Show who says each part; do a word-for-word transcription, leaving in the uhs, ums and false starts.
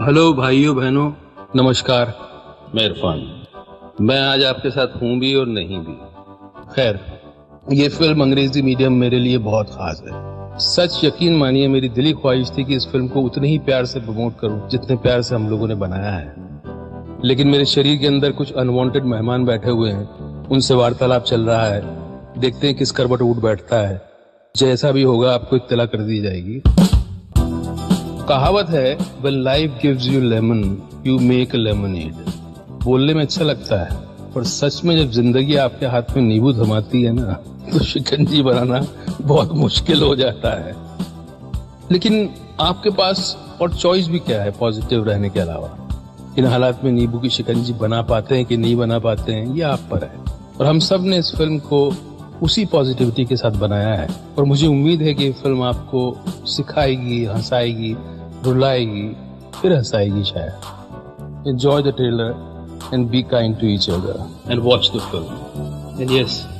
Speaker 1: Hello भाइयों बहनों, नमस्कार।
Speaker 2: मैं इरफान।
Speaker 1: मैं आज आपके साथ हूं भी और नहीं भी। खैर, ये फिल्म अंग्रेजी मीडियम मेरे लिए बहुत खास है। सच यकीन मानिए, मेरी दिली ख्वाहिश थी कि इस फिल्म को उतने ही प्यार से प्रमोट करूं जितने प्यार से हम लोगों ने बनाया है। लेकिन मेरे शरीर के अंदर कुछ अनवांटेड मेहमान बैठे हुए हैं, उनसे वार्तालाप चल रहा है। देखते हैं किस करवट उठ बैठता है। जैसा भी होगा आपको इत्तला कर दी जाएगी। कहावत है, when life gives you lemon, you make a lemonade। बोलने में अच्छा लगता है, पर सच में जब जिंदगी आपके हाथ में नींबू थमाती है ना, तो शिकंजी बनाना बहुत मुश्किल हो जाता है। लेकिन आपके पास और चॉइस भी क्या है पॉजिटिव रहने के अलावा? इन हालात में नींबू की शिकंजी बना पाते हैं कि नहीं बना पाते हैं, ये आप पर है। और हम सब ने इस फिल्म को उसी पॉजिटिविटी के साथ बनाया है। और मुझे उम्मीद है कि ये फिल्म आपको सिखाएगी, हंसाएगी, रुलाएगी, फिर हंसाएगी शायद। Enjoy the trailer and be kind to each other and watch the film. And yes,